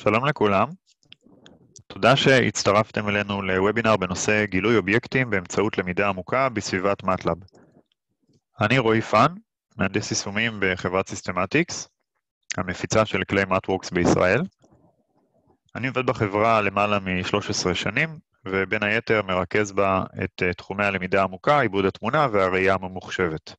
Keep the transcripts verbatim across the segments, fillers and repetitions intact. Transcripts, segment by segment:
שלום לכולם, תודה שהצטרפתם אלינו לוובינר בנושא גילוי אובייקטים באמצעות למידה עמוקה בסביבת מטלב. אני רועי פן, מהנדס יישומים בחברת סיסטמטיקס, המפיצה של כלי MathWorks בישראל. אני עובד בחברה למעלה מ-שלוש עשרה שנים, ובין היתר מרכז בה את תחומי הלמידה העמוקה, עיבוד התמונה והראייה הממוחשבת.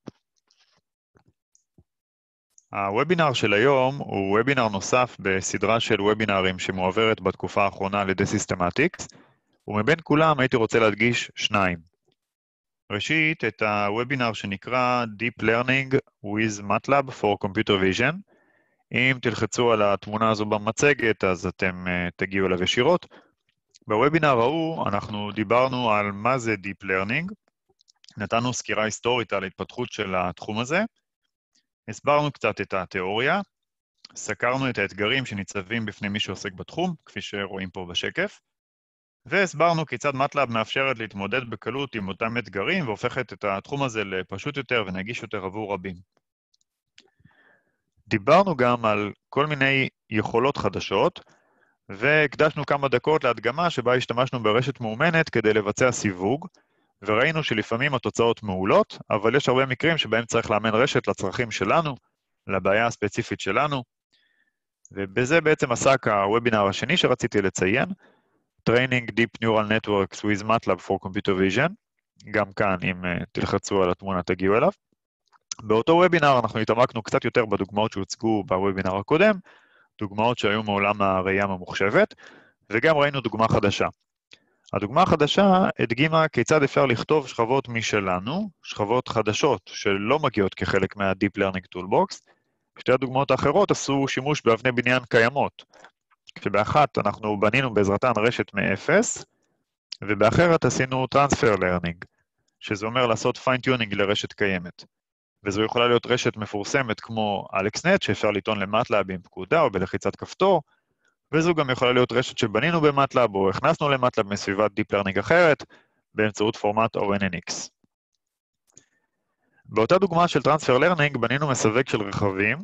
הוובינר של היום הוא וובינר נוסף בסדרה של וובינרים שמועברת בתקופה האחרונה על ידי סיסטמטיקס, ומבין כולם הייתי רוצה להדגיש שניים. ראשית, את הוובינר שנקרא Deep Learning with MATLAB for Computer Vision. אם תלחצו על התמונה הזו במצגת, אז אתם uh, תגיעו אליו ישירות. בוובינר ההוא אנחנו דיברנו על מה זה Deep Learning, נתנו סקירה היסטורית על ההתפתחות של התחום הזה, הסברנו קצת את התיאוריה, סקרנו את האתגרים שניצבים בפני מי שעוסק בתחום, כפי שרואים פה בשקף, והסברנו כיצד מטלאב מאפשרת להתמודד בקלות עם אותם אתגרים, והופכת את התחום הזה לפשוט יותר ונגיש יותר עבור רבים. דיברנו גם על כל מיני יכולות חדשות, והקדשנו כמה דקות להדגמה שבה השתמשנו ברשת מאומנת כדי לבצע סיווג, וראינו שלפעמים התוצאות מעולות, אבל יש הרבה מקרים שבהם צריך לאמן רשת לצרכים שלנו, לבעיה הספציפית שלנו, ובזה בעצם עסק הוובינר השני שרציתי לציין, Training Deep Neural Networks with MATLAB for Computer Vision, גם כאן אם uh, תלחצו על התמונה תגיעו אליו. באותו וובינר אנחנו התעמקנו קצת יותר בדוגמאות שהוצגו בוובינר הקודם, דוגמאות שהיו מעולם הראייה הממוחשבת, וגם ראינו דוגמה חדשה. הדוגמה החדשה הדגימה כיצד אפשר לכתוב שכבות משלנו, שכבות חדשות שלא מגיעות כחלק מה-Deep Learning Toolbox. שתי הדוגמאות האחרות עשו שימוש באבני בניין קיימות, כשבאחת אנחנו בנינו בעזרתן רשת מאפס, ובאחרת עשינו Transfer Learning, שזה אומר לעשות Fine-Tuning לרשת קיימת. וזו יכולה להיות רשת מפורסמת כמו AlexNet, שאפשר לטעון למטלאב עם פקודה או בלחיצת כפתור, וזו גם יכולה להיות רשת שבנינו במטלאב או הכנסנו למטלאב מסביבת Deep Learning אחרת, באמצעות פורמט או אן אן אקס. באותה דוגמה של Transfer Learning בנינו מסווג של רכבים,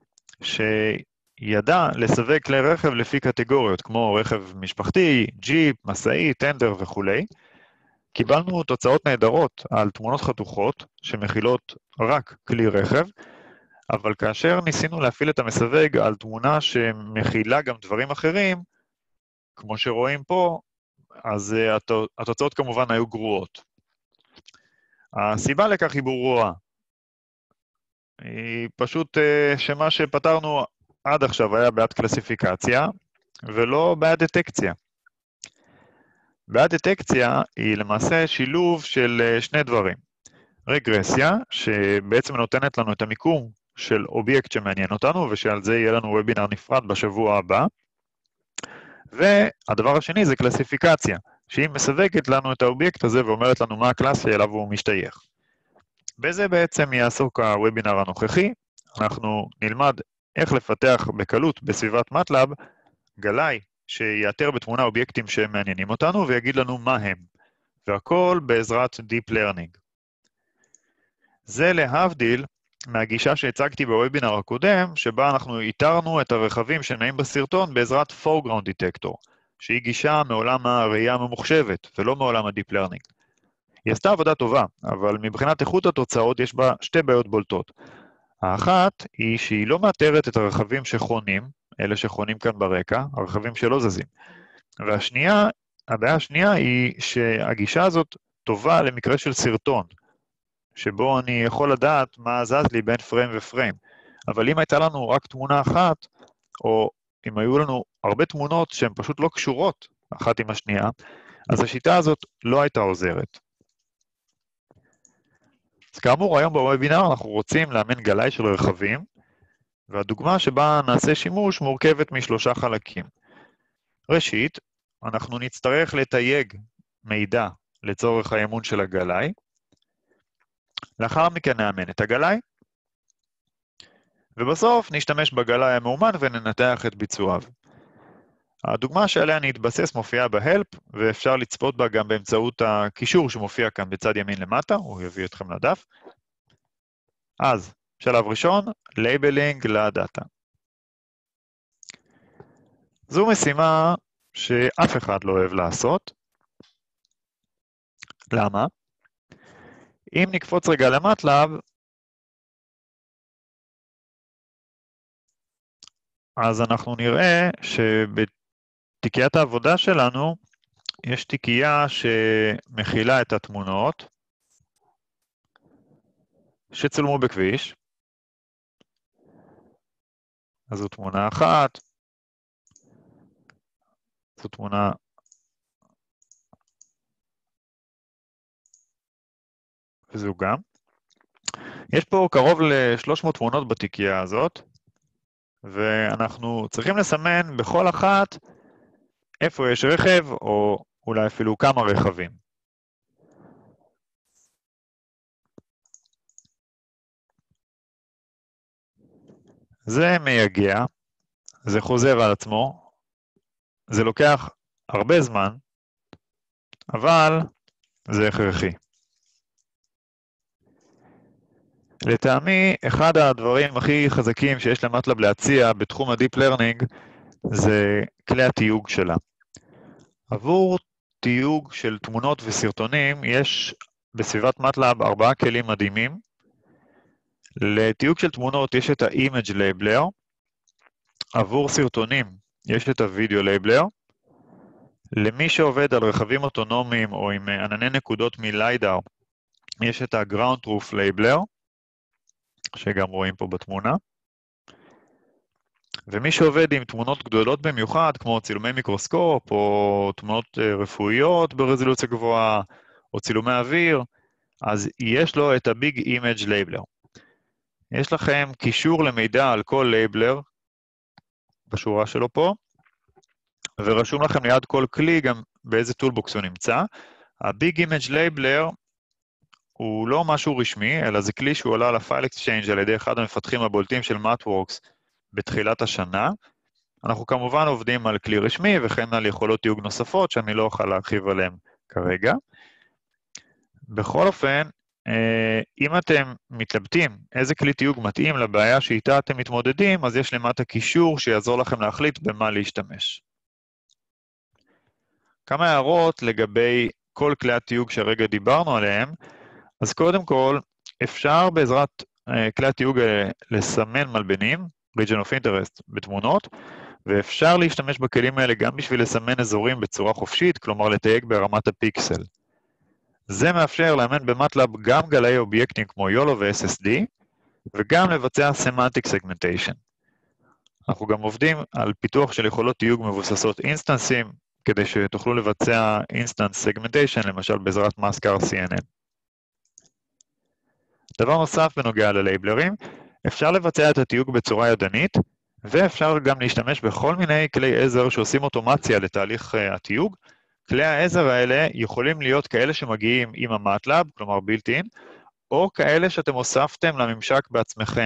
שידע לסווג כלי רכב לפי קטגוריות, כמו רכב משפחתי, ג'יפ, מסעי, טנדר וכו'. קיבלנו תוצאות נהדרות על תמונות חתוכות, שמכילות רק כלי רכב, אבל כאשר ניסינו להפעיל את המסווג על תמונה שמכילה גם דברים אחרים, כמו שרואים פה, אז התוצאות כמובן היו גרועות. הסיבה לכך היא ברורה. היא פשוט שמה שפתרנו עד עכשיו היה בעד קלסיפיקציה, ולא בעד דטקציה. בעד דטקציה היא למעשה שילוב של שני דברים. רגרסיה, שבעצם נותנת לנו את המיקום של אובייקט שמעניין אותנו, ושעל זה יהיה לנו וובינר נפרד בשבוע הבא. והדבר השני זה קלסיפיקציה, שהיא מסווגת לנו את האובייקט הזה ואומרת לנו מה הקלאס שאליו הוא משתייך. בזה בעצם יעסוק הוובינר הנוכחי. אנחנו נלמד איך לפתח בקלות בסביבת מטלאב גלאי שיאתר בתמונה אובייקטים שמעניינים אותנו ויגיד לנו מה הם. והכל בעזרת Deep Learning. זה להבדיל מהגישה שהצגתי בוובינר הקודם, שבה אנחנו איתרנו את הרכבים שנעים בסרטון בעזרת Foreground Detector, שהיא גישה מעולם הראייה הממוחשבת, ולא מעולם ה-Deep Learning. היא עשתה עבודה טובה, אבל מבחינת איכות התוצאות יש בה שתי בעיות בולטות. האחת היא שהיא לא מאתרת את הרכבים שחונים, אלה שחונים כאן ברקע, הרכבים שלא זזים. והשנייה, הבעיה השנייה היא שהגישה הזאת טובה למקרה של סרטון, שבו אני יכול לדעת מה זז לי בין פריים ופריים. אבל אם הייתה לנו רק תמונה אחת, או אם היו לנו הרבה תמונות שהן פשוט לא קשורות אחת עם השנייה, אז השיטה הזאת לא הייתה עוזרת. אז כאמור, היום בוובינר אנחנו רוצים לאמן גלאי של רכבים, והדוגמה שבה נעשה שימוש מורכבת משלושה חלקים. ראשית, אנחנו נצטרך לתייג מידע לצורך האימון של הגלאי, לאחר מכן נאמן את הגלאי, ובסוף נשתמש בגלאי המאומן וננתח את ביצועיו. הדוגמה שעליה אני אתבסס מופיעה בהלפ, ואפשר לצפות בה גם באמצעות הקישור שמופיע כאן בצד ימין למטה, הוא יביא אתכם לדף. אז, שלב ראשון, לייבלינג לדאטה. זו משימה שאף אחד לא אוהב לעשות. למה? אם נקפוץ רגע למטלב, אז אנחנו נראה שבתיקיית העבודה שלנו יש תיקייה שמכילה את התמונות שצולמו בכביש. אז זו תמונה אחת, זו תמונה וזו גם. יש פה קרוב ל-שלוש מאות תמונות בתיקייה הזאת, ואנחנו צריכים לסמן בכל אחת איפה יש רכב, או אולי אפילו כמה רכבים. זה מייגע, זה חוזר על עצמו, זה לוקח הרבה זמן, אבל זה הכרחי. לטעמי, אחד הדברים הכי חזקים שיש למטלב להציע בתחום ה-Deep Learning זה כלי התיוג שלה. עבור תיוג של תמונות וסרטונים יש בסביבת מטלב ארבעה כלים מדהימים. לתיוג של תמונות יש את ה-Image Labeler, עבור סרטונים יש את ה-Video Labeler, למי שעובד על רכבים אוטונומיים או עם ענני נקודות מליידר יש את ה-Ground Truth Labeler, שגם רואים פה בתמונה. ומי שעובד עם תמונות גדולות במיוחד, כמו צילומי מיקרוסקופ, או תמונות רפואיות ברזולוציה גבוהה, או צילומי אוויר, אז יש לו את ה-Big Image Labeler. יש לכם קישור למידע על כל לייבלר, בשורה שלו פה, ורשום לכם ליד כל כלי גם באיזה טולבוקס הוא נמצא. ה-Big Image Labeler הוא לא משהו רשמי, אלא זה כלי שהוא עלה על ה-File Exchange על ידי אחד המפתחים הבולטים של MathWorks בתחילת השנה. אנחנו כמובן עובדים על כלי רשמי וכן על יכולות תיוג נוספות שאני לא אוכל להרחיב עליהן כרגע. בכל אופן, אם אתם מתלבטים איזה כלי תיוג מתאים לבעיה שאיתה אתם מתמודדים, אז יש למטה קישור שיעזור לכם להחליט במה להשתמש. כמה הערות לגבי כל כלי התיוג שהרגע דיברנו עליהם. אז קודם כל, אפשר בעזרת כלי התיוג לסמן מלבנים, region of interest בתמונות, ואפשר להשתמש בכלים האלה גם בשביל לסמן אזורים בצורה חופשית, כלומר לתייג ברמת הפיקסל. זה מאפשר לאמן במטלב גם גלי אובייקטים כמו יולו ו-אס אס די, וגם לבצע Semantic Segmentation. אנחנו גם עובדים על פיתוח של יכולות תיוג מבוססות אינסטנסים, כדי שתוכלו לבצע Instance Segmentation, למשל בעזרת מסקר סי אן אן. דבר נוסף בנוגע ללייבלרים, אפשר לבצע את התיוג בצורה ידנית, ואפשר גם להשתמש בכל מיני כלי עזר שעושים אוטומציה לתהליך התיוג. כלי העזר האלה יכולים להיות כאלה שמגיעים עם המטלב, כלומר built-in, או כאלה שאתם הוספתם לממשק בעצמכם.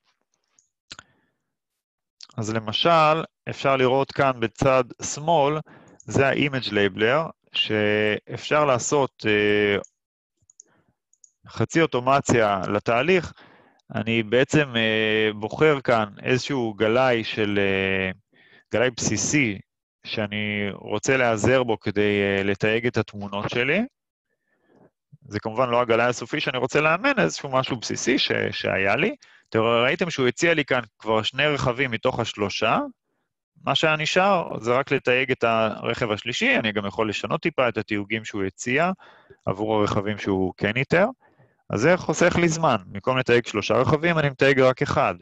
אז למשל, אפשר לראות כאן בצד שמאל, זה ה-Image Labeler, שאפשר לעשות uh, חצי אוטומציה לתהליך. אני בעצם uh, בוחר כאן איזשהו גלאי של, uh, גלאי בסיסי, שאני רוצה להיעזר בו כדי uh, לתייג את התמונות שלי. זה כמובן לא הגלאי הסופי שאני רוצה לאמן, איזשהו משהו בסיסי ש, שהיה לי. ראיתם שהוא הציע לי כאן כבר שני רכבים מתוך השלושה. מה שהיה נשאר זה רק לתייג את הרכב השלישי, אני גם יכול לשנות טיפה את התיוגים שהוא הציע עבור הרכבים שהוא כן איתר. אז זה חוסך לי זמן, במקום לתייג שלושה רכבים אני מתייג רק אחד.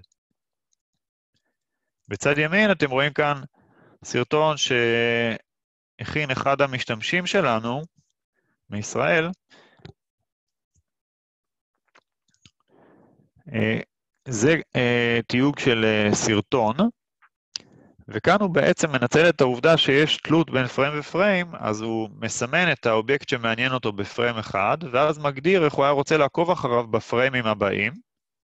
בצד ימין אתם רואים כאן סרטון שהכין אחד המשתמשים שלנו מישראל. זה תיוג של סרטון, וכאן הוא בעצם מנצל את העובדה שיש תלות בין פריים ופריים, אז הוא מסמן את האובייקט שמעניין אותו בפריים אחד, ואז מגדיר איך הוא היה רוצה לעקוב אחריו בפריימים הבאים,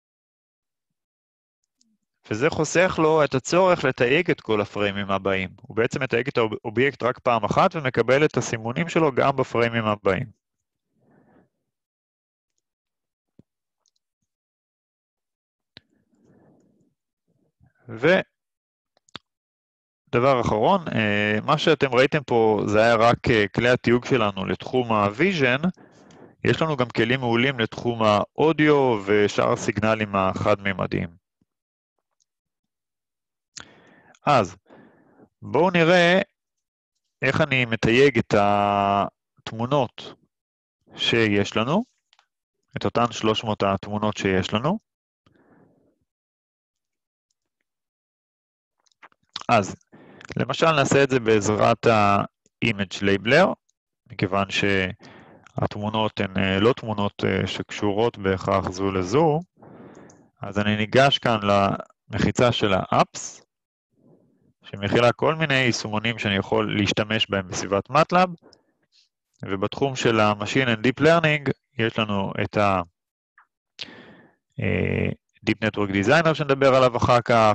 וזה חוסך לו את הצורך לתייג את כל הפריימים הבאים. הוא בעצם מתייג את האובייקט רק פעם אחת, ומקבל את הסימונים שלו גם בפריימים הבאים. ו... דבר אחרון, מה שאתם ראיתם פה זה היה רק כלי התיוג שלנו לתחום הוויז'ן, יש לנו גם כלים מעולים לתחום האודיו ושאר הסיגנלים החד-ממדיים. אז בואו נראה איך אני מתייג את התמונות שיש לנו, את אותן שלוש מאות התמונות שיש לנו. אז למשל נעשה את זה בעזרת ה-image labeler, מכיוון שהתמונות הן לא תמונות שקשורות בהכרח זו לזו, אז אני ניגש כאן למחיצה של ה-apps, שמכילה כל מיני יישומונים שאני יכול להשתמש בהם בסביבת MATLAB, ובתחום של ה-Machine and Deep Learning יש לנו את ה-Deep Network Designer שנדבר עליו אחר כך,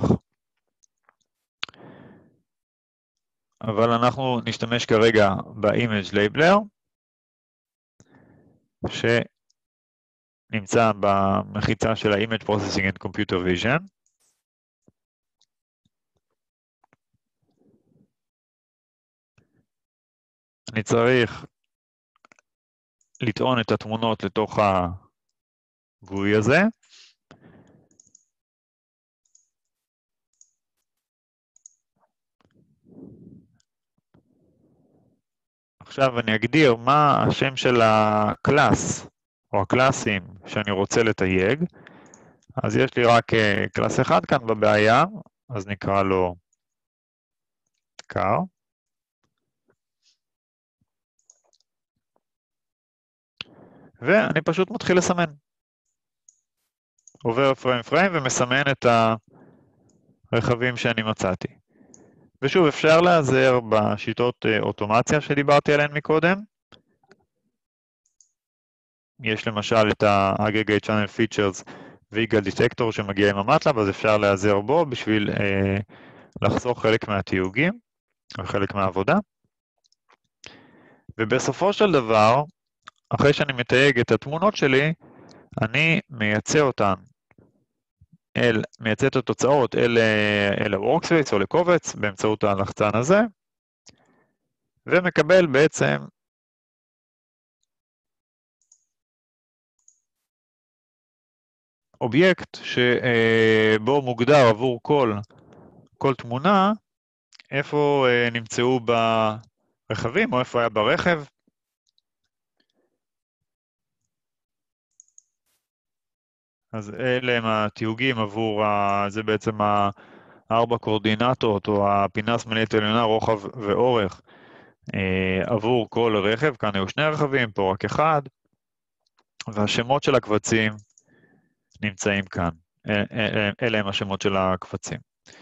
אבל אנחנו נשתמש כרגע ב-Image Labeler, שנמצא במחיצה של ה-Image Processing and Computer Vision. אני צריך לטעון את התמונות לתוך הגוי הזה. עכשיו אני אגדיר מה השם של הקלאס, או הקלאסים שאני רוצה לתייג. אז יש לי רק קלאס אחד כאן בבעיה, אז נקרא לו car. ואני פשוט מתחיל לסמן. עובר פריים פריים ומסמן את הרכבים שאני מצאתי. ושוב, אפשר להיעזר בשיטות אוטומציה שדיברתי עליהן מקודם. יש למשל את ה-Aggregate Channel Features ו-Eagle Detector שמגיע עם המטלב, אז אפשר להיעזר בו בשביל אה, לחסוך חלק מהתיוגים, או חלק מהעבודה. ובסופו של דבר, אחרי שאני מתייג את התמונות שלי, אני מייצא אותן, אל, מייצא את התוצאות אל, אל ה-Workspace או לקובץ באמצעות הלחצן הזה, ומקבל בעצם אובייקט שבו מוגדר עבור כל, כל תמונה, איפה נמצאו ברכבים או איפה היה ברכב. אז אלה הם התיוגים עבור, ה... זה בעצם הארבע קורדינטות או הפינה שמאלית עליונה, רוחב ואורך עבור כל רכב. כאן היו שני רכבים, פה רק אחד, והשמות של הקבצים נמצאים כאן. אלה הם השמות של הקבצים.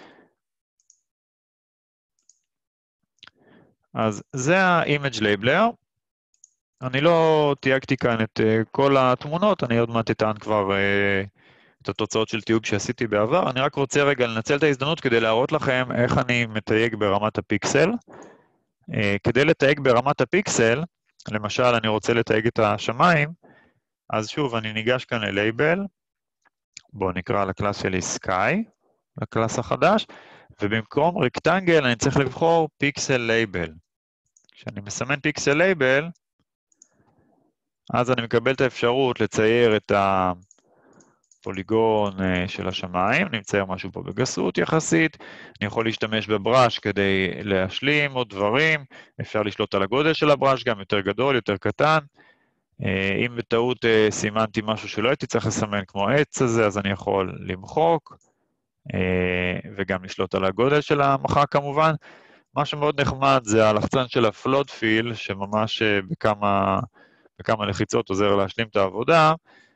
אז זה ה-Image Labeler. אני לא תייגתי כאן את uh, כל התמונות, אני עוד מעט אטען כבר uh, את התוצאות של תיוג שעשיתי בעבר. אני רק רוצה רגע לנצל את ההזדמנות כדי להראות לכם איך אני מתייג ברמת הפיקסל. Uh, כדי לתייג ברמת הפיקסל, למשל אני רוצה לתייג את השמיים, אז שוב אני ניגש כאן ל-Label, בואו נקרא לקלאס שלי Sky, לקלאס החדש, ובמקום רקטנגל אני צריך לבחור פיקסל Label. כשאני מסמן פיקסל לייבל, אז אני מקבל את האפשרות לצייר את הפוליגון של השמיים, אני מצייר משהו פה בגסות יחסית, אני יכול להשתמש בברש כדי להשלים עוד דברים, אפשר לשלוט על הגודל של הברש, גם יותר גדול, יותר קטן, אם בטעות סימנתי משהו שלא הייתי צריך לסמן כמו עץ הזה, אז אני יכול למחוק, וגם לשלוט על הגודל של המחק כמובן. מה שמאוד נחמד זה הלחצן של הפלוט פיל, שממש בכמה, בכמה לחיצות עוזר להשלים את העבודה.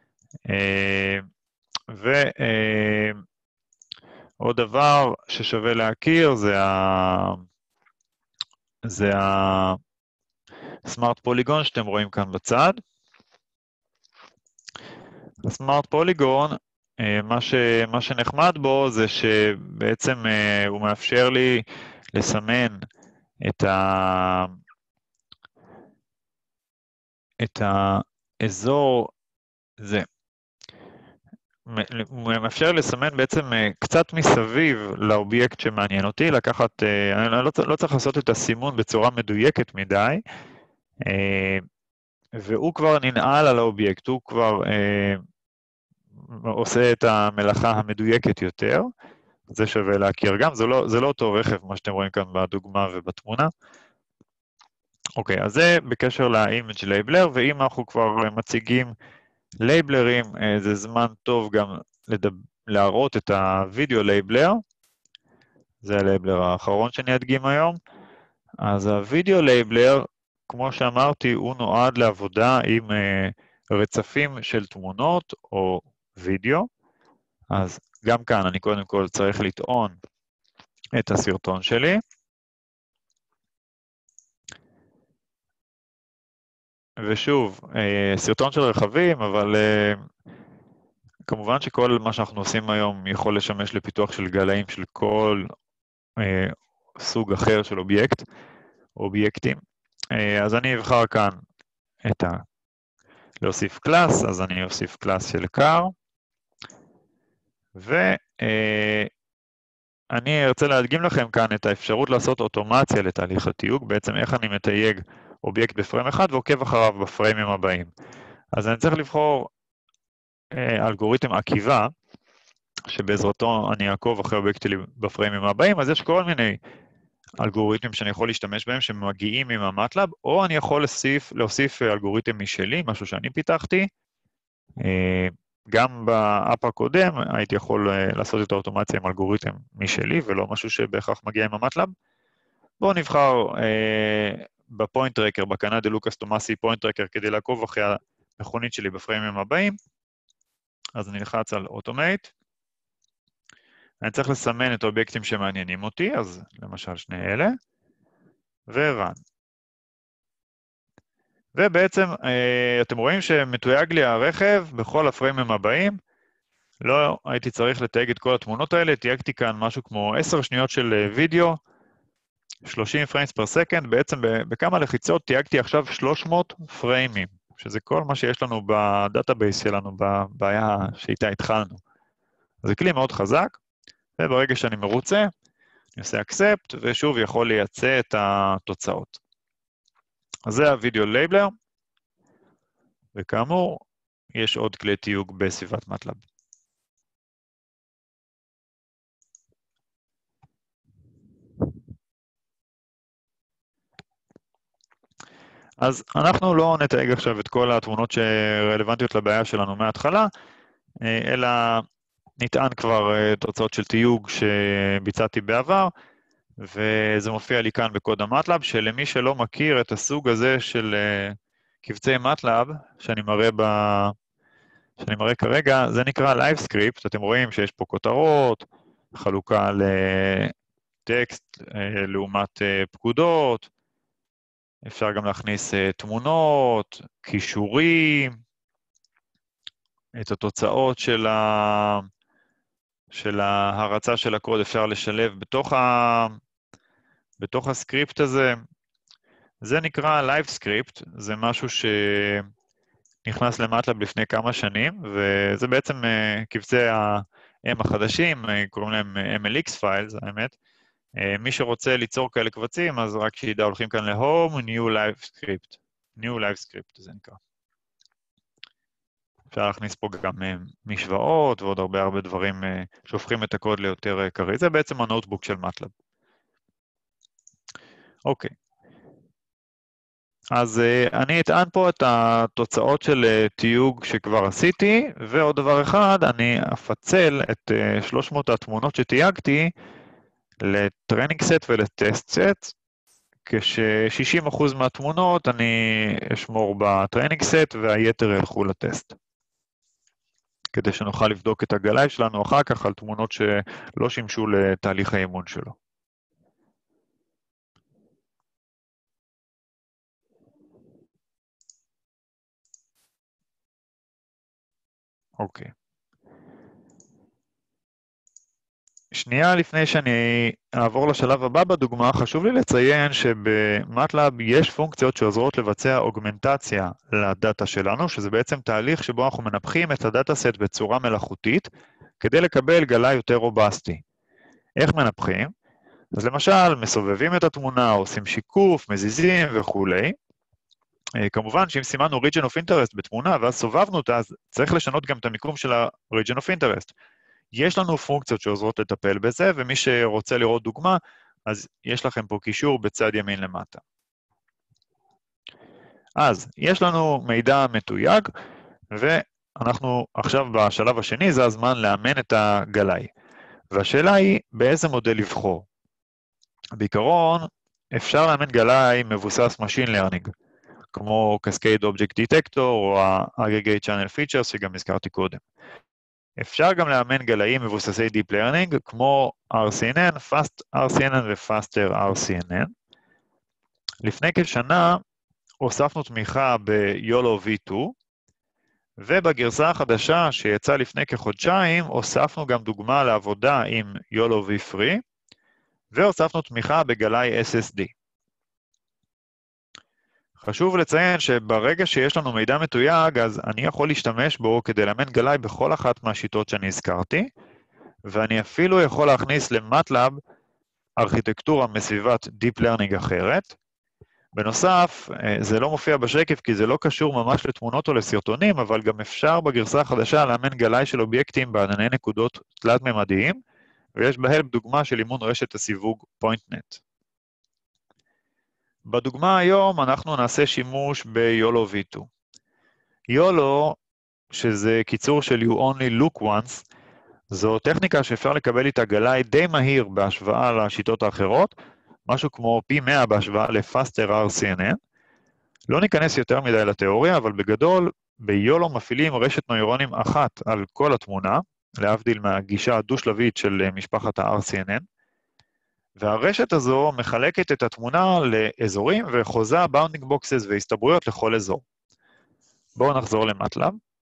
ועוד דבר ששווה להכיר זה ה... זה הסמארט פוליגון שאתם רואים כאן בצד. הסמארט פוליגון, מה, ש... מה שנחמד בו זה שבעצם הוא מאפשר לי לסמן את ה... את האזור, זה, מאפשר לסמן בעצם קצת מסביב לאובייקט שמעניין אותי, לקחת, אני לא, לא צריך לעשות את הסימון בצורה מדויקת מדי, והוא כבר ננעל על האובייקט, הוא כבר עושה את המלאכה המדויקת יותר, זה שווה להכיר גם, זה לא, זה לא אותו רכב, מה שאתם רואים כאן בדוגמה ובתמונה. אוקיי, אז זה בקשר ל-image labeler, ואם אנחנו כבר מציגים לייבלרים, זה זמן טוב גם לדבר, להראות את הוידאו לייבלר, זה הלייבלר האחרון שאני אדגים היום. אז הוידאו לייבלר, כמו שאמרתי, הוא נועד לעבודה עם רצפים של תמונות או וידאו, אז גם כאן אני קודם כל צריך לטעון את הסרטון שלי. ושוב, סרטון של רכבים, אבל כמובן שכל מה שאנחנו עושים היום יכול לשמש לפיתוח של גלאים של כל סוג אחר של אובייקט, אובייקטים. אז אני אבחר כאן את ה... להוסיף קלאס, אז אני אוסיף קלאס של car, ואני ארצה להדגים לכם כאן את האפשרות לעשות אוטומציה לתהליך התיוג, בעצם איך אני מתייג אובייקט בפריים אחד ועוקב אחריו בפריימים הבאים. אז אני צריך לבחור אלגוריתם עקיבה, שבעזרתו אני אעקוב אחרי אובייקטים בפריימים הבאים, אז יש כל מיני אלגוריתמים שאני יכול להשתמש בהם שמגיעים עם המטלאב, או אני יכול להוסיף, להוסיף אלגוריתם משלי, משהו שאני פיתחתי. גם באפ הקודם הייתי יכול לעשות את האוטומציה עם אלגוריתם משלי, ולא משהו שבהכרח מגיע עם המטלאב. בואו נבחר בפוינט טרקר, בקנדה לוקאס תומאסי פוינט טרקר, כדי לעקוב אחרי המכונית שלי בפריימים הבאים. אז אני נלחץ על אוטומייט. אני צריך לסמן את האובייקטים שמעניינים אותי, אז למשל שני אלה, ורן. ובעצם אתם רואים שמתויג לי הרכב בכל הפריימים הבאים, לא הייתי צריך לתייג את כל התמונות האלה, תייגתי כאן משהו כמו עשר שניות של וידאו, שלושים פריימס פר סקנד, בעצם בכמה לחיצות תייגתי עכשיו שלוש מאות פריימים, שזה כל מה שיש לנו בדאטאבייס שלנו, בבעיה שאיתה התחלנו. זה כלי מאוד חזק, וברגע שאני מרוצה, אני עושה accept, ושוב יכול לייצא את התוצאות. אז זה הוידאו לייבלר, וכאמור, יש עוד כלי תיוג בסביבת מטלאב. אז אנחנו לא נתייג עכשיו את כל התמונות שרלוונטיות לבעיה שלנו מההתחלה, אלא נטען כבר תוצאות של תיוג שביצעתי בעבר, וזה מופיע לי כאן בקוד המטלאב, שלמי שלא מכיר את הסוג הזה של קבצי מטלאב, שאני מראה, ב... שאני מראה כרגע, זה נקרא Live Script, אתם רואים שיש פה כותרות, חלוקה לטקסט לעומת פקודות, אפשר גם להכניס תמונות, קישורים, את התוצאות של, ה... של ההרצה של הקוד אפשר לשלב בתוך, ה... בתוך הסקריפט הזה. זה נקרא Live Script, זה משהו שנכנס למטלאב לפני כמה שנים, וזה בעצם קבצי ה-M החדשים, קוראים להם M L X Files, האמת. מי שרוצה ליצור כאלה קבצים, אז רק שידע, הולכים כאן ל-Home, New Live Script. New Live Script, זה נקרא. אפשר להכניס פה גם משוואות ועוד הרבה הרבה דברים שהופכים את הקוד ליותר קריא. זה בעצם הנוטבוק של מטלאב. אוקיי. אז אני אטען פה את התוצאות של תיוג שכבר עשיתי, ועוד דבר אחד, אני אפצל את שלוש מאות התמונות שתייגתי לטרנינג סט ולטסט סט, כש-שישים אחוז מהתמונות אני אשמור בטרנינג סט והיתר ילכו לטסט. כדי שנוכל לבדוק את הגלאי שלנו אחר כך על תמונות שלא שימשו לתהליך האימון שלו. אוקיי. שנייה לפני שאני אעבור לשלב הבא בדוגמה, חשוב לי לציין שבמטלאב יש פונקציות שעוזרות לבצע אוגמנטציה לדאטה שלנו, שזה בעצם תהליך שבו אנחנו מנפחים את הדאטה סט בצורה מלאכותית, כדי לקבל גלה יותר רובסטי. איך מנפחים? אז למשל, מסובבים את התמונה, עושים שיקוף, מזיזים וכו'. כמובן שאם סימנו region of interest בתמונה ואז סובבנו אותה, אז צריך לשנות גם את המיקום של ה-region of interest. יש לנו פונקציות שעוזרות לטפל בזה, ומי שרוצה לראות דוגמה, אז יש לכם פה קישור בצד ימין למטה. אז יש לנו מידע מתויג, ואנחנו עכשיו בשלב השני, זה הזמן לאמן את הגלאי. והשאלה היא, באיזה מודל לבחור? בעיקרון, אפשר לאמן גלאי מבוסס Machine Learning, כמו Cascade Object Detector או ה-Aggregate Channel Features שגם הזכרתי קודם. אפשר גם לאמן גלאים מבוססי Deep Learning, כמו אר סי אן אן, Fast אר סי אן אן ו-Faster אר סי אן אן. לפני כשנה הוספנו תמיכה ב-יולו וי טו, ובגרסה החדשה שיצאה לפני כחודשיים, הוספנו גם דוגמה לעבודה עם יולו וי תרי, והוספנו תמיכה בגלאי אס אס די. חשוב לציין שברגע שיש לנו מידע מתויג, אז אני יכול להשתמש בו כדי לאמן גלאי בכל אחת מהשיטות שאני הזכרתי, ואני אפילו יכול להכניס למטלאב ארכיטקטורה מסביבת Deep Learning אחרת. בנוסף, זה לא מופיע בשקף כי זה לא קשור ממש לתמונות או לסרטונים, אבל גם אפשר בגרסה החדשה לאמן גלאי של אובייקטים בענני נקודות תלת-ממדיים, ויש בהלפ דוגמה של אימון רשת הסיווג PointNet. בדוגמה היום אנחנו נעשה שימוש ב-יולו וי טו. יולו, שזה קיצור של You Only Look Once, זו טכניקה שאפשר לקבל איתה גלאי די מהיר בהשוואה לשיטות האחרות, משהו כמו פי מאה בהשוואה ל-Faster אר סי אן אן. לא ניכנס יותר מדי לתיאוריה, אבל בגדול, ביולו מפעילים רשת נוירונים אחת על כל התמונה, להבדיל מהגישה הדו-שלבית של משפחת ה-אר סי אן אן, והרשת הזו מחלקת את התמונה לאזורים וחוזה באונדינג בוקסס והסתברויות לכל אזור. בואו נחזור למטלאב.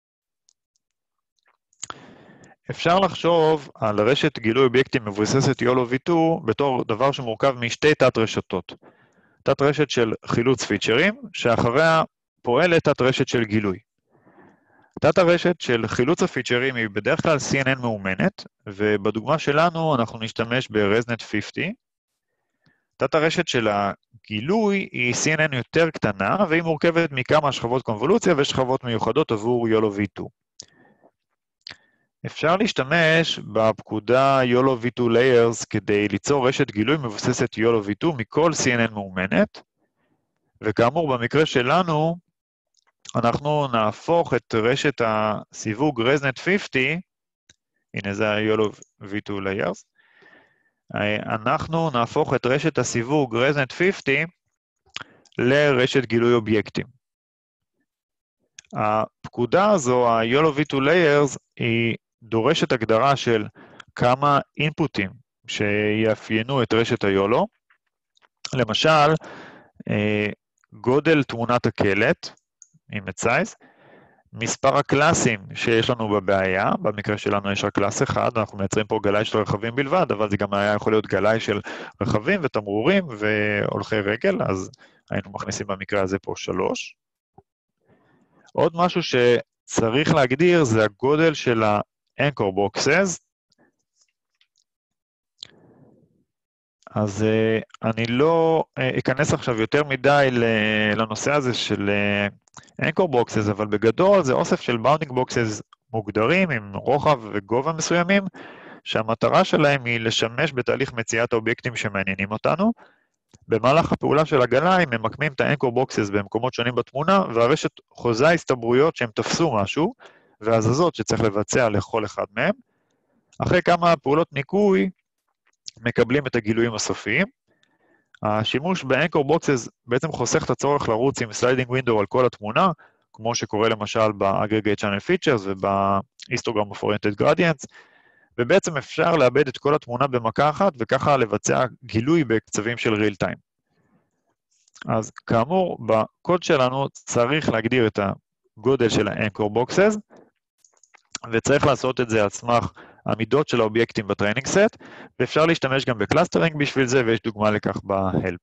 אפשר לחשוב על רשת גילוי אובייקטים מבוססת יולו וי טו בתור דבר שמורכב משתי תת רשתות. תת רשת של חילוץ פיצ'רים, שאחריה פועלת תת רשת של גילוי. תת הרשת של חילוץ הפיצ'רים היא בדרך כלל סי אן אן מאומנת, ובדוגמה שלנו אנחנו נשתמש ב-ResNet חמישים. תת הרשת של הגילוי היא סי אן אן יותר קטנה, והיא מורכבת מכמה שכבות קונבולוציה ושכבות מיוחדות עבור יולו וי טו. אפשר להשתמש בפקודה יולו וי טו Layers כדי ליצור רשת גילוי מבוססת יולו וי טו מכל סי אן אן מאומנת, וכאמור במקרה שלנו, אנחנו נהפוך את רשת הסיווג ResNet חמישים, הנה זה ה-יולו וי טו Layers, אנחנו נהפוך את רשת הסיווג ResNet חמישים לרשת גילוי אובייקטים. הפקודה הזו, ה-יולו וי טו Layers, היא דורשת הגדרה של כמה אינפוטים שיאפיינו את רשת היולו, למשל, גודל תמונת הקלט, image size, מספר הקלאסים שיש לנו בבעיה, במקרה שלנו יש רק קלאס אחד, אנחנו מייצרים פה גלאי של רכבים בלבד, אבל זה גם היה יכול להיות גלאי של רכבים ותמרורים והולכי רגל, אז היינו מכניסים במקרה הזה פה שלוש. עוד משהו שצריך להגדיר זה הגודל של ה-anchor boxes, אז uh, אני לא uh, אכנס עכשיו יותר מדי לנושא הזה של uh, anchor boxes, אבל בגדול זה אוסף של bounding boxes מוגדרים עם רוחב וגובה מסוימים, שהמטרה שלהם היא לשמש בתהליך מציאת האובייקטים שמעניינים אותנו. במהלך הפעולה של הגלאי ממקמים את ה-anchor boxes במקומות שונים בתמונה, והרשת חוזה הסתברויות שהם תפסו משהו, והזזות שצריך לבצע לכל אחד מהם. אחרי כמה פעולות ניקוי, מקבלים את הגילויים הסופיים. השימוש ב-anchor boxes בעצם חוסך את הצורך לרוץ עם sliding window על כל התמונה, כמו שקורה למשל ב-aggregate channel features וב-histogram of oriented gradients, ובעצם אפשר לאבד את כל התמונה במכה אחת, וככה לבצע גילוי בקצבים של real time. אז כאמור, בקוד שלנו צריך להגדיר את הגודל של ה-anchor boxes, וצריך לעשות את זה על סמך המידות של האובייקטים בטריינינג סט, ואפשר להשתמש גם בקלאסטרינג בשביל זה, ויש דוגמה לכך ב-help.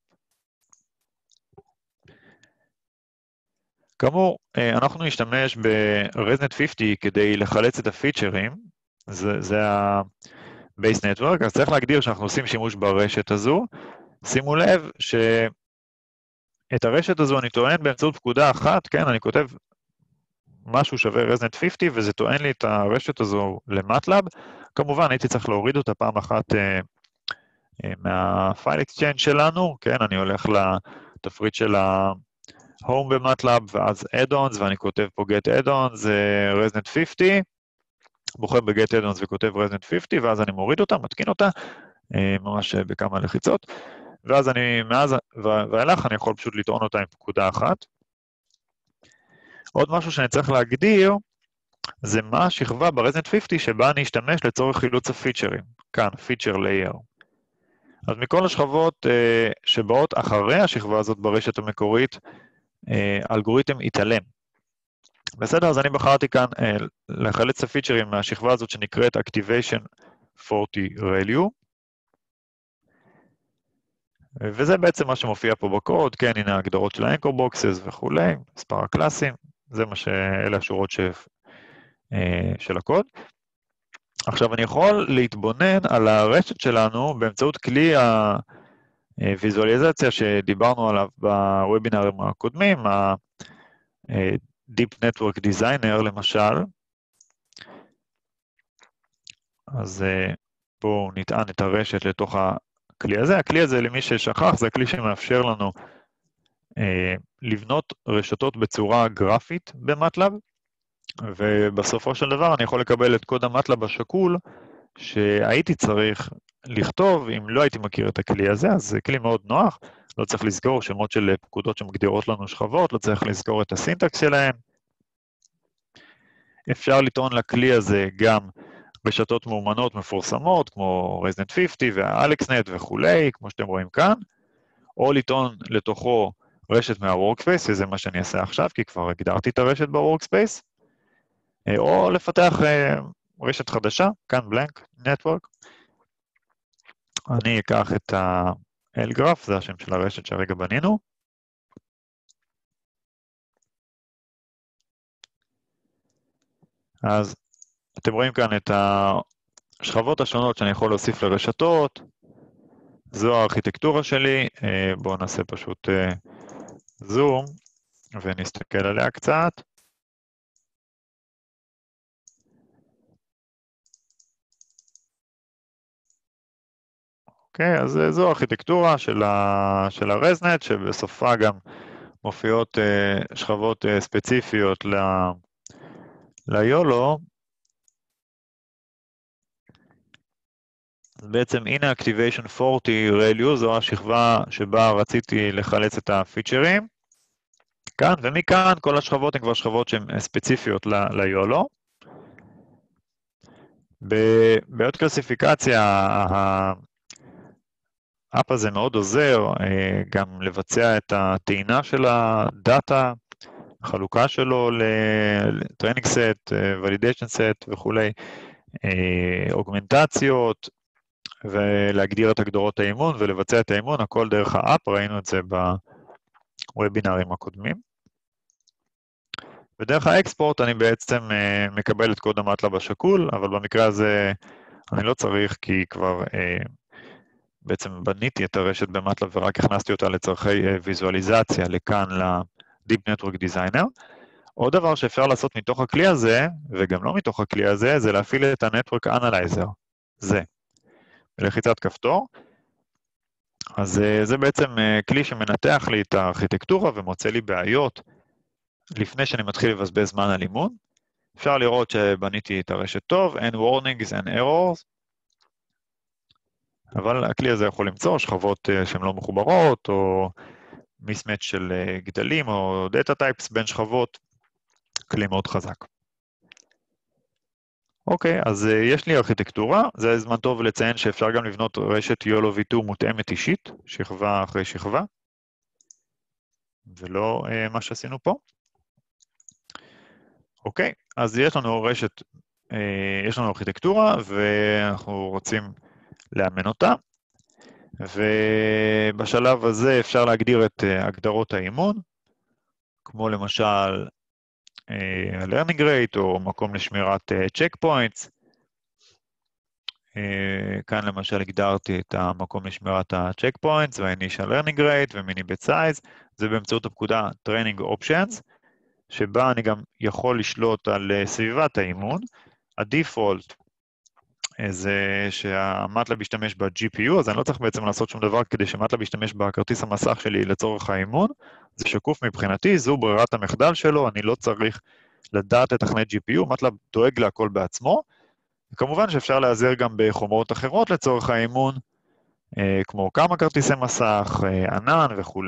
כאמור, אנחנו נשתמש ב-ResNet חמישים כדי לחלץ את הפיצ'רים, זה, זה ה-Base Network, אז צריך להגדיר שאנחנו עושים שימוש ברשת הזו. שימו לב שאת הרשת הזו אני טוען באמצעות פקודה אחת, כן, אני כותב משהו שווה ResNet חמישים, וזה טוען לי את הרשת הזו למטלאב. כמובן, הייתי צריך להוריד אותה פעם אחת אה, אה, מה-File Exchange שלנו, כן, אני הולך לתפריט של ה-Home במטלאב, ואז Add-ons, ואני כותב פה Get Add-ons, זה ResNet חמישים, בוחר ב-Get Add-ons וכותב ResNet חמישים, ואז אני מוריד אותה, מתקין אותה, אה, ממש בכמה לחיצות, ואז אני, מאז ואילך, אני יכול פשוט לטעון אותה עם פקודה אחת. עוד משהו שאני צריך להגדיר, זה מה השכבה ב-ResNet חמישים שבה אני אשתמש לצורך חילוץ הפיצ'רים. כאן, Feature Layer. אז מכל השכבות אה, שבאות אחרי השכבה הזאת ברשת המקורית, אה, האלגוריתם יתעלם. בסדר, אז אני בחרתי כאן אה, לחלץ את הפיצ'רים מהשכבה הזאת שנקראת Activation ארבעים Value. וזה בעצם מה שמופיע פה בקוד, כן, הנה ההגדרות של ה-Anchor Boxes וכולי, מספר הקלאסים, זה מה שאלה השורות ש... של הקוד. עכשיו אני יכול להתבונן על הרשת שלנו באמצעות כלי הוויזואליזציה שדיברנו עליו בוובינרים הקודמים, ה-Deep Network Designer למשל. אז פה נטען את הרשת לתוך הכלי הזה. הכלי הזה, למי ששכח, זה הכלי שמאפשר לנו לבנות רשתות בצורה גרפית במטלאב, ובסופו של דבר אני יכול לקבל את קוד המטלאב השקול שהייתי צריך לכתוב אם לא הייתי מכיר את הכלי הזה, אז זה כלי מאוד נוח, לא צריך לזכור שמות של פקודות שמגדירות לנו שכבות, לא צריך לזכור את הסינטקס שלהם. אפשר לטעון לכלי הזה גם רשתות מאומנות מפורסמות, כמו ResNet חמישים וה-AlexNet וכולי, כמו שאתם רואים כאן, או לטעון לתוכו רשת מה-Workspace, שזה מה שאני אעשה עכשיו, כי כבר הגדרתי את הרשת ב-Workspace, או לפתח רשת חדשה, כאן Blank Network. אני אקח את ה-Lgraph, זה השם של הרשת שהרגע בנינו. אז אתם רואים כאן את השכבות השונות שאני יכול להוסיף לרשתות. זו הארכיטקטורה שלי. בואו נעשה פשוט זום ונסתכל עליה קצת. אוקיי, אז זו הארכיטקטורה של ה של ה-ResNet, שבסופה גם מופיעות uh, שכבות uh, ספציפיות ל-יולו. בעצם הנה Activation ארבעים Value, זו השכבה שבה רציתי לחלץ את הפיצ'רים. כאן, ומכאן כל השכבות הן כבר שכבות שהן ספציפיות ל-יולו. בעוד קלסיפיקציה, האפ הזה מאוד עוזר גם לבצע את הטעינה של הדאטה, החלוקה שלו לטריינינג סט, ולידיישן סט וכולי, אוגמנטציות, ולהגדיר את הגדרות האימון ולבצע את האימון, הכל דרך האפ, ראינו את זה בוובינרים הקודמים. ודרך האקספורט אני בעצם מקבל את קוד המטלאב השקול, אבל במקרה הזה אני לא צריך, כי כבר בעצם בניתי את הרשת במטלאב ורק הכנסתי אותה לצורכי ויזואליזציה לכאן ל-Deep Network Designer. עוד דבר שאפשר לעשות מתוך הכלי הזה, וגם לא מתוך הכלי הזה, זה להפעיל את ה-Network Analyzer, זה, בלחיצת כפתור. אז זה בעצם כלי שמנתח לי את הארכיטקטורה ומוצא לי בעיות לפני שאני מתחיל לבזבז זמן על אימון. אפשר לראות שבניתי את הרשת טוב, אין warnings, אין errors, אבל הכלי הזה יכול למצוא שכבות שהן לא מחוברות, או mismatch של גדלים, או data types בין שכבות, כלי מאוד חזק. אוקיי, אז יש לי ארכיטקטורה, זה זמן טוב לציין שאפשר גם לבנות רשת יולו וי טו מותאמת אישית, שכבה אחרי שכבה, ולא מה שעשינו פה. אוקיי, אז יש לנו רשת יש לנו ארכיטקטורה, ואנחנו רוצים לאמן אותה, ובשלב הזה אפשר להגדיר את הגדרות האימון, כמו למשל ה-learning rate, או מקום לשמירת check points. כאן למשל הגדרתי את המקום לשמירת ה-check points, וה-initial learning rate, ו-mini-bet size, זה באמצעות הפקודה training options, שבה אני גם יכול לשלוט על סביבת האימון. הדיפולט זה שהמטלב ישתמש ב-ג'י פי יו, אז אני לא צריך בעצם לעשות שום דבר כדי שמטלב ישתמש בכרטיס המסך שלי לצורך האימון. זה שקוף מבחינתי, זו ברירת המחדל שלו, אני לא צריך לדעת לתכנת ג'י פי יו, מטלב דואג להכל בעצמו. וכמובן שאפשר להיעזר גם בחומרות אחרות לצורך האימון, כמו כמה כרטיסי מסך, ענן וכו'.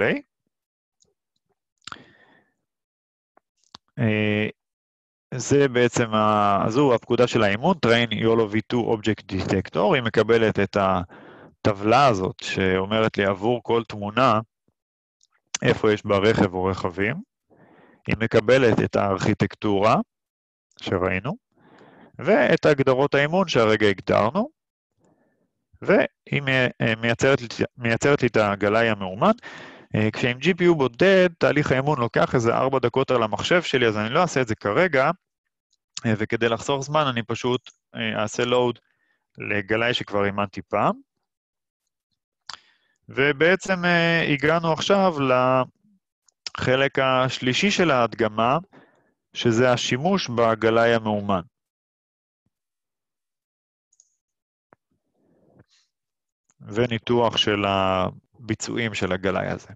זה בעצם, זו הפקודה של האימון, Train יולו וי טו Object Detector, היא מקבלת את הטבלה הזאת שאומרת לי עבור כל תמונה, איפה יש בה רכב או רכבים, היא מקבלת את הארכיטקטורה שראינו, ואת הגדרות האימון שהרגע הגדרנו, והיא מייצרת, מייצרת לי את הגלאי המאומן. כשעם ג'י פי יו בודד, תהליך האימון לוקח איזה ארבע דקות על המחשב שלי, אז אני לא אעשה את זה כרגע, וכדי לחסוך זמן אני פשוט אעשה לואוד לגלאי שכבר אימנתי פעם. ובעצם הגענו עכשיו לחלק השלישי של ההדגמה, שזה השימוש בגלאי המאומן. וניתוח של הביצועים של הגלאי הזה.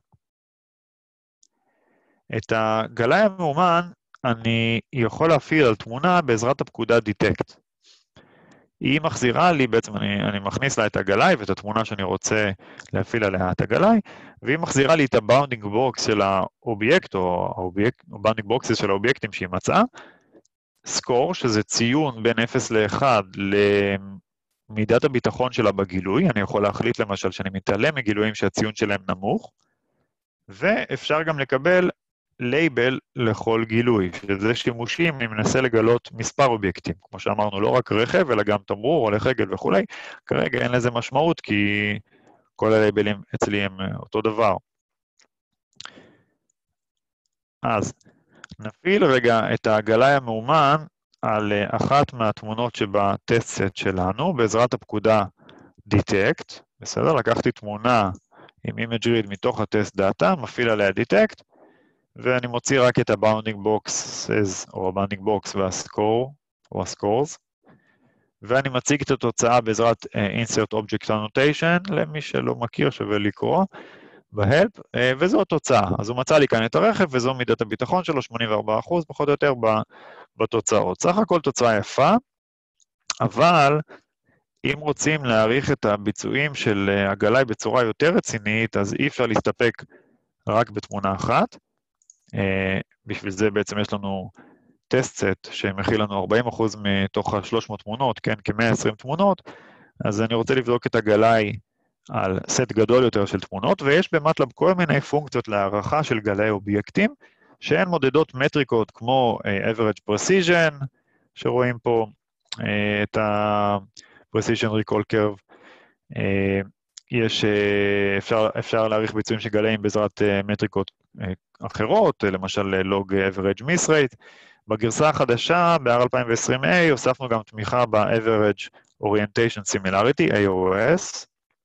את הגלאי המאומן אני יכול להפעיל על תמונה בעזרת הפקודה Detect. היא מחזירה לי, בעצם אני, אני מכניס לה את הגלאי ואת התמונה שאני רוצה להפעיל עליה את הגלאי, והיא מחזירה לי את ה-bounding box של האובייקט, או ה-bounding boxes של האובייקטים שהיא מצאה, סקור, שזה ציון בין אפס ל-אחד למידת הביטחון שלה בגילוי, אני יכול להחליט למשל שאני מתעלם מגילויים שהציון שלהם נמוך, ואפשר גם לקבל לייבל לכל גילוי, שזה שימושים, אני מנסה לגלות מספר אובייקטים, כמו שאמרנו, לא רק רכב, אלא גם תמרור, הולך רגל וכו'. כרגע אין לזה משמעות, כי כל הלייבלים אצלי הם אותו דבר. אז נפעיל רגע את הגלאי המאומן על אחת מהתמונות שבטסט שלנו, בעזרת הפקודה Detect, בסדר? לקחתי תמונה עם image read מתוך הטסט דאטה, מפעיל עליה Detect, ואני מוציא רק את ה-bounding boxes, או ה-bounding box וה-score, או ה-scores, ואני מציג את התוצאה בעזרת uh, insert object annotation, למי שלא מכיר שווה לקרוא, ב-help, uh, וזו התוצאה. אז הוא מצא לי כאן את הרכב, וזו מידת הביטחון שלו, שמונים וארבעה אחוז, פחות או יותר בתוצאות. סך הכל תוצאה יפה, אבל אם רוצים להעריך את הביצועים של uh, הגלאי בצורה יותר רצינית, אז אי אפשר להסתפק רק בתמונה אחת, Uh, בשביל זה בעצם יש לנו טסט סט שמכיל לנו ארבעים אחוז מתוך ה-שלוש מאות תמונות, כן, כ-מאה ועשרים תמונות, אז אני רוצה לבדוק את הגלאי על סט גדול יותר של תמונות, ויש במטלב כל מיני פונקציות להערכה של גלאי אובייקטים, שהן מודדות מטריקות כמו uh, average precision, שרואים פה uh, את ה-precision recall curve, uh, יש, uh, אפשר, אפשר להעריך ביצועים של גלאים בעזרת uh, מטריקות uh, אחרות, למשל לוג average miss rate. בגרסה החדשה, ב-אר אלפיים ועשרים איי, הוספנו גם תמיכה ב-average orientation similarity, איי או אס.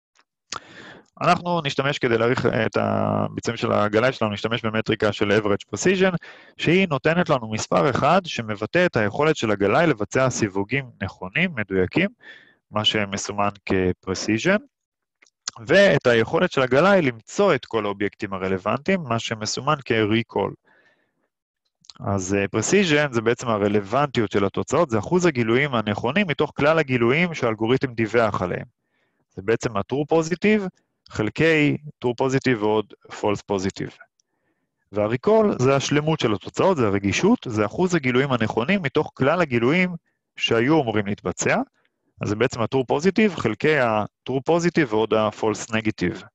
אנחנו נשתמש כדי להעריך את הביצועים של הגלאי שלנו, נשתמש במטריקה של average precision, שהיא נותנת לנו מספר אחד שמבטא את היכולת של הגלאי לבצע סיווגים נכונים, מדויקים, מה שמסומן כ-precision, ואת היכולת של הגלאי למצוא את כל האובייקטים הרלוונטיים, מה שמסומן כ-recall. אז precision זה בעצם הרלוונטיות של התוצאות, זה אחוז הגילויים הנכונים מתוך כלל הגילויים שהאלגוריתם דיווח עליהם. זה בעצם ה-true positive, חלקי true positive ועוד false positive. וה-recall זה השלמות של התוצאות, זה הרגישות, זה אחוז הגילויים הנכונים מתוך כלל הגילויים שהיו אמורים להתבצע, אז זה בעצם ה-true positive, חלקי ה-true positive ועוד ה-false negative.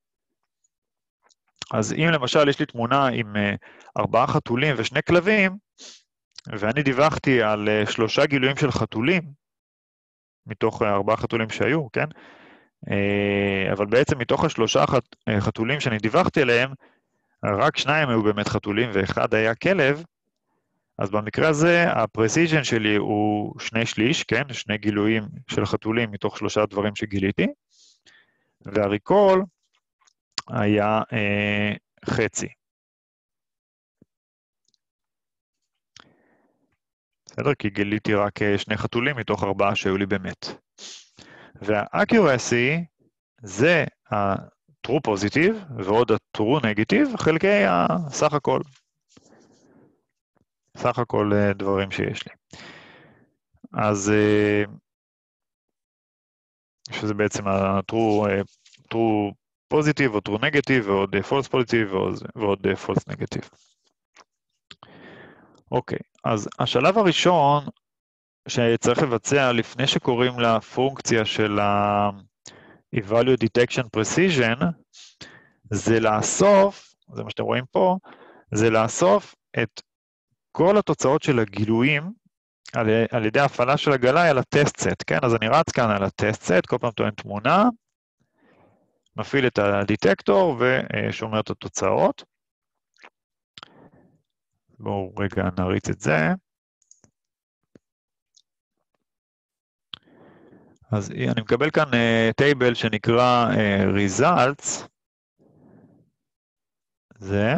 אז אם למשל יש לי תמונה עם ארבעה חתולים ושני כלבים, ואני דיווחתי על שלושה גילויים של חתולים, מתוך ארבעה חתולים שהיו, כן? אבל בעצם מתוך השלושה חתולים שאני דיווחתי עליהם, רק שניים היו באמת חתולים ואחד היה כלב, אז במקרה הזה הפרסיז'ן שלי הוא שני שליש, כן? שני גילויים של חתולים מתוך שלושה דברים שגיליתי, והריקול היה אה, חצי. בסדר? כי גיליתי רק שני חתולים מתוך ארבעה שהיו לי באמת. וה-accuracy זה ה-true positive ועוד ה-true negative חלקי הסך הכל. סך הכל דברים שיש לי. אז שזה בעצם ה-true true positive או true negative ועוד false positive ועוד false negative. אוקיי, אז השלב הראשון שצריך לבצע לפני שקוראים לפונקציה של ה-Evaluate Detection Precision, זה לאסוף, זה מה שאתם רואים פה, זה לאסוף את כל התוצאות של הגילויים על, על ידי ההפעלה של הגלאי על הטסט סט, כן? אז אני רץ כאן על הטסט סט, כל פעם טוען תמונה, מפעיל את הדיטקטור ושומר את התוצאות. בואו רגע נריץ את זה. אז אני מקבל כאן טייבל uh, שנקרא uh, results, זה,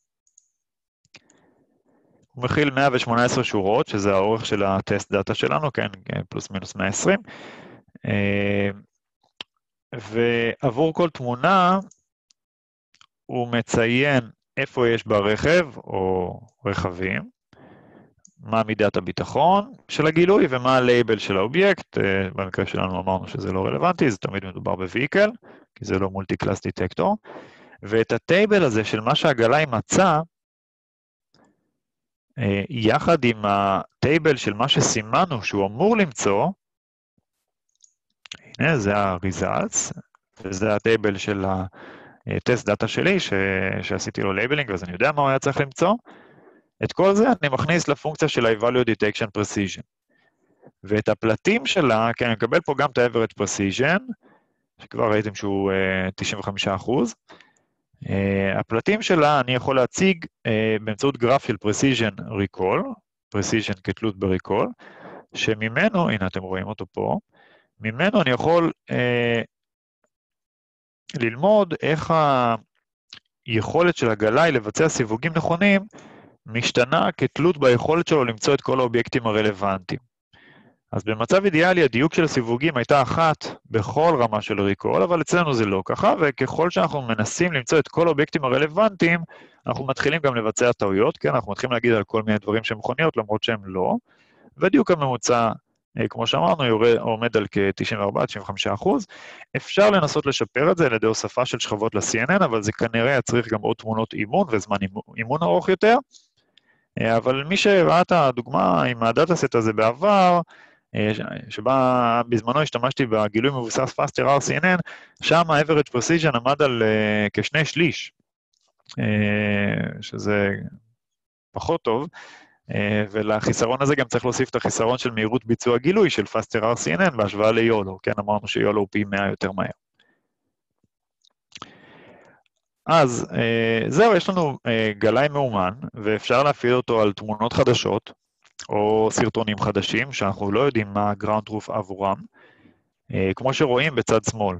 הוא מכיל מאה ושמונה עשרה שורות, שזה האורך של הטסט דאטה שלנו, כן, פלוס מינוס מאה ועשרים, uh, ועבור כל תמונה, הוא מציין איפה יש ברכב או רכבים, מה מידת הביטחון של הגילוי ומה הלייבל של האובייקט, במקרה שלנו אמרנו שזה לא רלוונטי, זה תמיד מדובר בוויקל, כי זה לא מולטי-קלאס דיטקטור, ואת הטייבל הזה של מה שהגלאי מצא, יחד עם הטייבל של מה שסימנו שהוא אמור למצוא, הנה זה ה-results, וזה הטייבל של הטסט דאטה שלי, ש... שעשיתי לו לייבלינג, אז אני יודע מה הוא היה צריך למצוא, את כל זה אני מכניס לפונקציה של ה-Evaluate Detection Precision. ואת הפלטים שלה, כן, אני מקבל פה גם את ה-Average Precision, שכבר ראיתם שהוא uh, תשעים וחמישה אחוז. Uh, הפלטים שלה אני יכול להציג uh, באמצעות גרף של Precision Recall, Precision כתלות ב-Recall, שממנו, הנה אתם רואים אותו פה, ממנו אני יכול uh, ללמוד איך היכולת של הגלאי לבצע סיווגים נכונים, משתנה כתלות ביכולת שלו למצוא את כל האובייקטים הרלוונטיים. אז במצב אידיאלי, הדיוק של הסיווגים הייתה אחת בכל רמה של ריקול, אבל אצלנו זה לא ככה, וככל שאנחנו מנסים למצוא את כל האובייקטים הרלוונטיים, אנחנו מתחילים גם לבצע טעויות, כן? אנחנו מתחילים להגיד על כל מיני דברים שהם מכוניות, למרות שהם לא, ודיוק הממוצע, כמו שאמרנו, יורד, עומד על כ-תשעים וארבעה עד תשעים וחמישה אחוז. אפשר לנסות לשפר את זה על ידי הוספה של שכבות ל-סי אן אן, אבל זה כנראה יצריך גם עוד תמונות אימון וזמן אימון ארוך יותר. אבל מי שראה את הדוגמה עם הדאטה-סט הזה בעבר, שבה בזמנו השתמשתי בגילוי מבוסס Faster אר סי אן אן, שם ה-Average Precision עמד על uh, כשני שליש, uh, שזה פחות טוב, uh, ולחיסרון הזה גם צריך להוסיף את החיסרון של מהירות ביצוע גילוי של Faster אר סי אן אן בהשוואה ליולו, כן, אמרנו שיולו הוא פי מאה יותר מהר. אז uh, זהו, יש לנו uh, גלאי מאומן, ואפשר להפעיל אותו על תמונות חדשות, או סרטונים חדשים, שאנחנו לא יודעים מה הגראונד רוף עבורם, כמו שרואים בצד שמאל.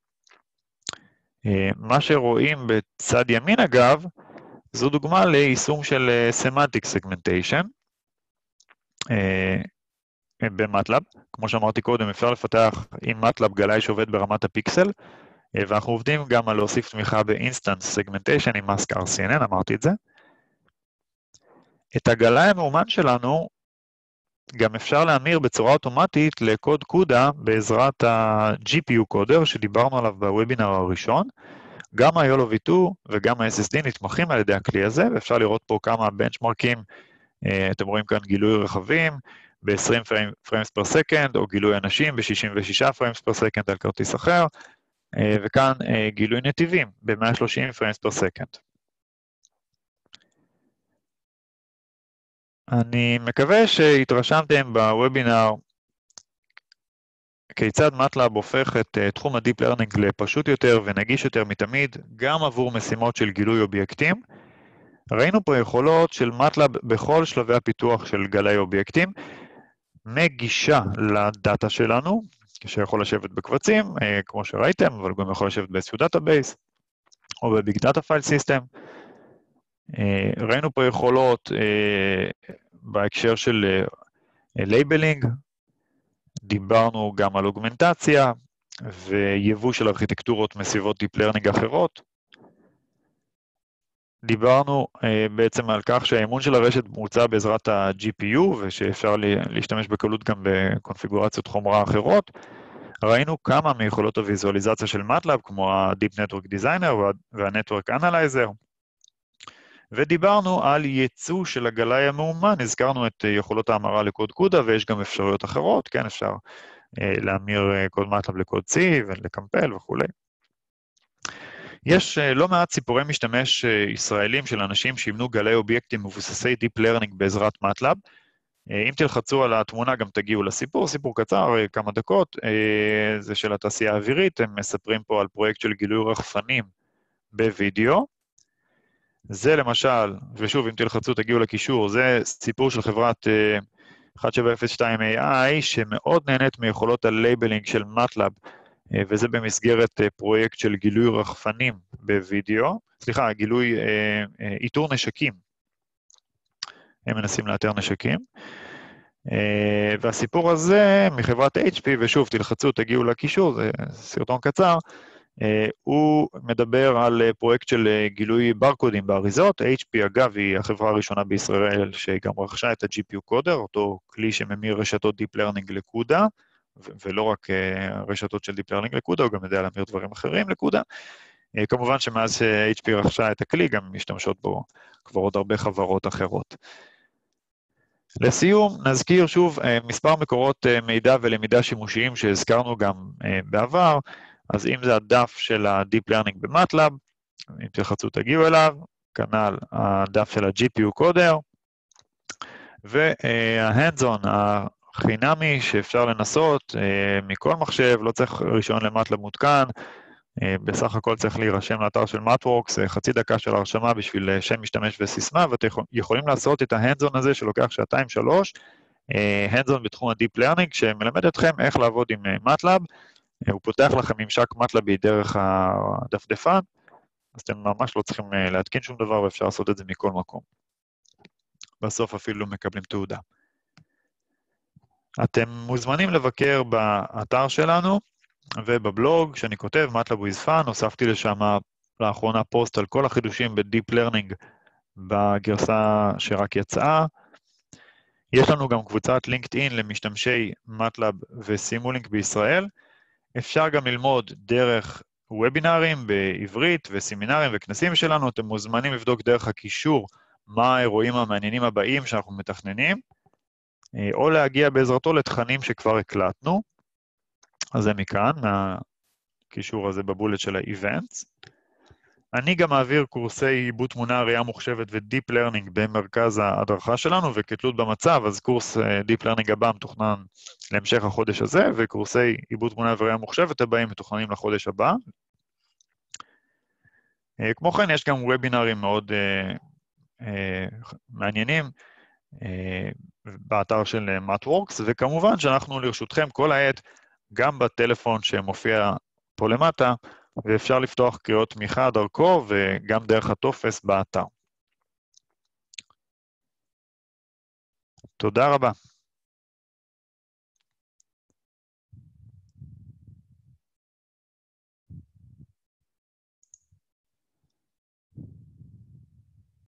מה שרואים בצד ימין אגב, זו דוגמה ליישום של סמנטיק סגמנטיישן, במטלאב. כמו שאמרתי קודם, אפשר לפתח עם מטלאב גלאי שעובד ברמת הפיקסל, ואנחנו עובדים גם על להוסיף תמיכה באינסטנס סגמנטיישן עם מאסק אר סי אן אן, אמרתי את זה. את הגלאי המאומן שלנו, גם אפשר להמיר בצורה אוטומטית לקוד קודה בעזרת ה-ג'י פי יו קודר שדיברנו עליו בוובינר הראשון. גם ה-יולו וי טו וגם ה-אס אס די נתמכים על ידי הכלי הזה, ואפשר לראות פה כמה בנצ'מרקים, אתם רואים כאן גילוי רכבים ב-עשרים פריימס פר סקנד, או גילוי אנשים ב-שישים ושישה פריימס פר סקנד על כרטיס אחר, וכאן גילוי נתיבים ב-מאה ושלושים פריימס פר סקנד. אני מקווה שהתרשמתם בוובינר כיצד מטלאב הופך את uh, תחום ה-Deep Learning לפשוט יותר ונגיש יותר מתמיד, גם עבור משימות של גילוי אובייקטים. ראינו פה יכולות של מטלאב בכל שלבי הפיתוח של גלי אובייקטים, מגישה לדאטה שלנו, שיכול לשבת בקבצים, uh, כמו שראיתם, אבל גם יכול לשבת באיזשהו דאטאבייס, או בביג דאטה פייל סיסטם. ראינו פה יכולות uh, בהקשר של לייבלינג, uh, דיברנו גם על אוגמנטציה ויבוא של ארכיטקטורות מסביבות Deep Learning אחרות. דיברנו uh, בעצם על כך שהאימון של הרשת מוצע בעזרת ה-ג'י פי יו, ושאפשר להשתמש בקלות גם בקונפיגורציות חומרה אחרות. ראינו כמה מיכולות הוויזואליזציה של מטלאב, כמו ה-Deep Network Designer וה-Network Analyzer. ודיברנו על ייצוא של הגלאי המאומן, הזכרנו את יכולות ההמרה לקוד קודה, ויש גם אפשרויות אחרות, כן, אפשר אה, להמיר קוד מטלאב לקוד C ולקמפל וכו'. יש אה, לא מעט סיפורי משתמש אה, ישראלים של אנשים שימנו גלי אובייקטים מבוססי Deep Learning בעזרת מטלאב. אה, אם תלחצו על התמונה גם תגיעו לסיפור, סיפור קצר, אה, כמה דקות, אה, זה של התעשייה האווירית, הם מספרים פה על פרויקט של גילוי רחפנים בווידאו. זה למשל, ושוב, אם תלחצו, תגיעו לקישור, זה סיפור של חברת uh, אחת שבע אפס שתיים איי איי, שמאוד נהנית מיכולות הלייבלינג של מטלאב, uh, וזה במסגרת uh, פרויקט של גילוי רחפנים בווידאו, סליחה, גילוי uh, uh, איתור נשקים. הם מנסים לאתר נשקים. Uh, והסיפור הזה מחברת אייץ' פי, ושוב, תלחצו, תגיעו לקישור, זה סרטון קצר, Uh, הוא מדבר על uh, פרויקט של uh, גילוי ברקודים באריזות. אייץ' פי אגב היא החברה הראשונה בישראל שגם רכשה את ה-ג'י פי יו קודר, אותו כלי שממיר רשתות Deep Learning לקודה, ו- ולא רק uh, רשתות של Deep Learning לקודה, הוא גם יודע להמיר דברים אחרים לקודה. Uh, כמובן שמאז ש-אייץ' פי רכשה את הכלי, גם משתמשות בו כבר עוד הרבה חברות אחרות. לסיום, נזכיר שוב uh, מספר מקורות uh, מידע ולמידה שימושיים שהזכרנו גם uh, בעבר, אז אם זה הדף של ה-Deep Learning במטלאב, אם תלחצו תגיעו אליו, כנ"ל הדף של ה-ג'י פי יו קודר, וה-hands-on החינמי שאפשר לנסות מכל מחשב, לא צריך רישיון למטלאב מותקן, בסך הכל צריך להירשם לאתר של MathWorks, חצי דקה של הרשמה בשביל שם משתמש וסיסמה, ואתם יכולים לעשות את ה-hands-on הזה שלוקח שעתיים שלוש, hands-on בתחום ה-Deep Learning, שמלמד אתכם איך לעבוד עם מטלאב, הוא פותח לכם ממשק מטלאבי דרך הדפדפן, אז אתם ממש לא צריכים להתקין שום דבר, ואפשר לעשות את זה מכל מקום. בסוף אפילו מקבלים תעודה. אתם מוזמנים לבקר באתר שלנו, ובבלוג שאני כותב, MATLAB with fun, הוספתי לשם לאחרונה פוסט על כל החידושים ב-Deep Learning בגרסה שרק יצאה. יש לנו גם קבוצת לינקדאין למשתמשי MATLAB וסימולינק בישראל, אפשר גם ללמוד דרך וובינרים בעברית וסמינרים וכנסים שלנו, אתם מוזמנים לבדוק דרך הקישור מה האירועים המעניינים הבאים שאנחנו מתכננים, או להגיע בעזרתו לתכנים שכבר הקלטנו, אז זה מכאן, מהקישור הזה בבולט של ה-Events. אני גם מעביר קורסי עיבוד תמונה, ראייה מוחשבת ו-Deep Learning במרכז ההדרכה שלנו, וכתלות במצב, אז קורס Deep Learning הבא מתוכנן להמשך החודש הזה, וקורסי עיבוד תמונה וראייה מוחשבת הבאים מתוכננים לחודש הבא. כמו כן, יש גם וובינרים מאוד uh, uh, מעניינים uh, באתר של MathWorks, וכמובן שאנחנו לרשותכם כל העת, גם בטלפון שמופיע פה למטה, ואפשר לפתוח קריאות תמיכה דרכו, וגם דרך הטופס באתר. תודה רבה.